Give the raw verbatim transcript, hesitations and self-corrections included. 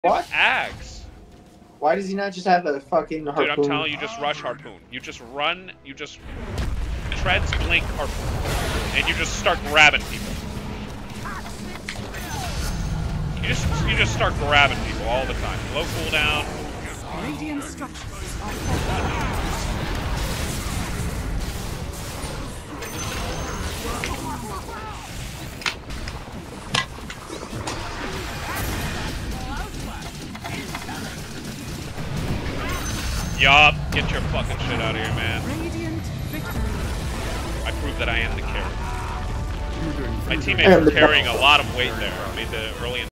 What? Axe. Why does he not just have a fucking harpoon? Dude, I'm telling you, just rush harpoon. You just run, you just treads blink harpoon, and you just start grabbing people. You just you just start grabbing people all the time. Low cooldown. Radiant structures are fortified. Yup, get your fucking shit out of here, man. Radiant victory. I proved that I am the carry. My teammates were carrying a lot of weight there. Made the early